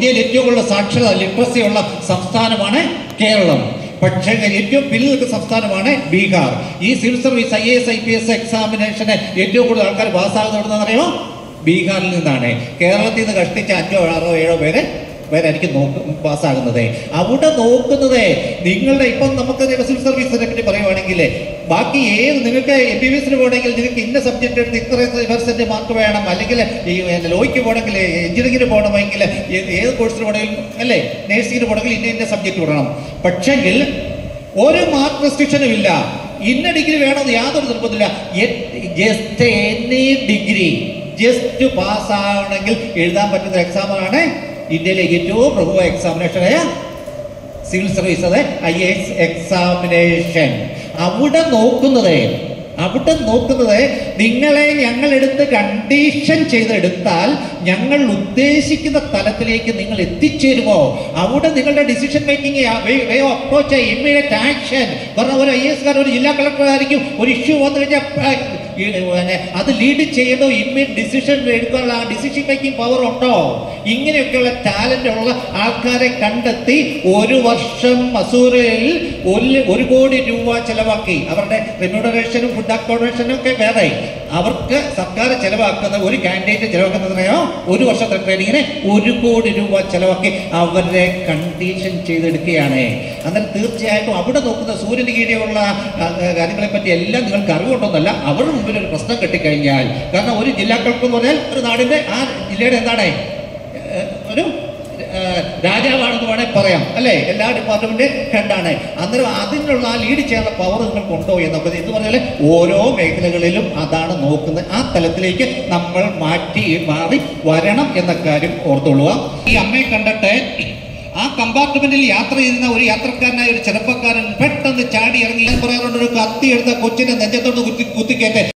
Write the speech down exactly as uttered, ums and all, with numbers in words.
ഇന്ത്യയിൽ ഏറ്റവും കൂടുതൽ സാക്ഷരത ലിറ്ററസി ഉള്ള സംസ്ഥാനമാണ് കേരളം. പക്ഷേ ഏറ്റവും പിന്നിൽ നിൽക്കുന്ന സംസ്ഥാനമാണ് ബീഹാർ. ഈ civil service I A S I P S എക്സാമിനേഷന് ഏറ്റവും കൂടുതൽ ആൾക്കാർ പാസ്സാകുന്ന എവിടുന്നറിയോ? ബീഹാറിൽ നിന്നാണ്. കേരളത്തിൽ നിന്ന് കഷ്ടിച്ച അഞ്ചോ ആറോ ഏഴോ പേര് പേരായിരിക്കും നോക്ക് പാസ്സാകുന്നത്. അവിടെ നോക്കുന്നത് നിങ്ങളുടെ ഇപ്പം നമുക്ക് സിവിൽ സർവീസിനെ പറ്റി പറയുവാണെങ്കിൽ ബാക്കി ഏത് നിങ്ങൾക്ക് എം ബി ബി എസിന് പോകണമെങ്കിൽ നിങ്ങൾക്ക് ഇന്ന സബ്ജക്റ്റ് എടുത്ത് ഇത്ര പെർസെൻറ്റ് മാർക്ക് വേണം, അല്ലെങ്കിൽ ഈ ലോയ്ക്ക് പോകണമെങ്കിൽ എഞ്ചിനീയറിംഗിന് പോകണമെങ്കിൽ ഏത് കോഴ്സിന് പോകണമെങ്കിൽ അല്ലേ നേഴ്സിംഗിന് പോകണമെങ്കിൽ ഇന്ന ഇന്ന സബ്ജക്റ്റ് വിടണം. പക്ഷെങ്കിൽ ഒരു മാർക്ക് റെസ്ട്രിക്ഷനും ഇല്ല. ഇന്ന ഡിഗ്രി വേണമെന്ന് യാതൊരു നിർബന്ധമില്ല. ജസ്റ്റ് എനി ഡിഗ്രി ജസ്റ്റ് പാസ്സാവണമെങ്കിൽ എഴുതാൻ പറ്റുന്ന എക്സാമാണ് ഇന്ത്യയിലെ ഏറ്റവും പ്രമുഖ എക്സാമിനേഷനായ സിവിൽ സർവീസ്, അത് ഐ എ എസ് എക്സാമിനേഷൻ. അവിടെ നോക്കുന്നത് അവിടെ നോക്കുന്നത് നിങ്ങളെ ഞങ്ങളെടുത്ത് കണ്ടീഷൻ ചെയ്തെടുത്താൽ ഞങ്ങൾ ഉദ്ദേശിക്കുന്ന തലത്തിലേക്ക് നിങ്ങൾ എത്തിച്ചേരുമോ? അവിടെ നിങ്ങളുടെ decision making way of approach immediate action. കാരണം ഒരു ഐ എസ് കാരൻ ഒരു ജില്ലാ കളക്ടറായിരിക്കും, ഒരു ഇഷ്യൂ വന്നു കഴിഞ്ഞാൽ അത് ലീഡ് ചെയ്യുന്നു, ഇമ്മീഡിയറ്റ് ഡിസിഷൻ എടുക്കാനുള്ള ആ ഡിസിഷൻ മേക്കിംഗ് പവർ ഉണ്ടോ? ഇങ്ങനെയൊക്കെയുള്ള ടാലന്റ് ഉള്ള ആൾക്കാരെ കണ്ടെത്തി ഒരു വർഷം മസൂറയിൽ ഒരു ഒരു കോടി രൂപ ചെലവാക്കി അവരുടെ റെമ്യൂണറേഷനും ഫുഡ് അക്കോമഡേഷനും ഒക്കെ വേറെ അവർക്ക് സർക്കാർ ചെലവാക്കുന്ന ഒരു കാൻഡിഡേറ്റ് ചെലവാക്കുന്നതിനെയോ ഒരു വർഷത്തെ ട്രെയിനിങ്ങിന് ഒരു കോടി രൂപ ചെലവാക്കി അവരെ കണ്ടീഷൻ ചെയ്തെടുക്കുകയാണ്. അന്നേരം തീർച്ചയായിട്ടും അവിടെ നോക്കുന്ന സൂര്യന് കീഴിലുള്ള കാര്യങ്ങളെ പറ്റി എല്ലാം നിങ്ങൾക്ക് അറിവുണ്ടോന്നല്ല, അവരുടെ മുമ്പിൽ ഒരു പ്രശ്നം കെട്ടിക്കഴിഞ്ഞാൽ, കാരണം ഒരു ജില്ലാ കളക്ടർ എന്ന് പറഞ്ഞാൽ ഒരു നാടിന്റെ ആ ജില്ലയുടെ എന്താണ് ഒരു രാജാവാണെന്ന് വേണമെങ്കിൽ പറയാം അല്ലേ, എല്ലാ ഡിപ്പാർട്ട്മെന്റ് ഹെഡാണ്. അന്നേരം അതിനുള്ള ആ ലീഡ് ചെയ്യാനുള്ള പവർ നിങ്ങൾക്കുണ്ടോ എന്നൊക്കെ എന്ന് പറഞ്ഞാൽ ഓരോ മേഖലകളിലും അതാണ് നോക്കുന്നത്. ആ തലത്തിലേക്ക് നമ്മൾ മാറ്റി മാറി വരണം എന്ന കാര്യം ഓർത്തുകൊള്ളുക. ഈ അമ്മയെ കണ്ടിട്ട് ആ കമ്പാർട്ട്മെന്റിൽ യാത്ര ചെയ്യുന്ന ഒരു യാത്രക്കാരനായ ഒരു ചെറുപ്പക്കാരൻ പെട്ടെന്ന് ചാടി ഇറങ്ങി പറയാറുണ്ട്, ഒരു കത്തി എടുത്ത കൊച്ചിനെ നെഞ്ചത്തോട് കുത്തി കുത്തിക്കേറ്റ്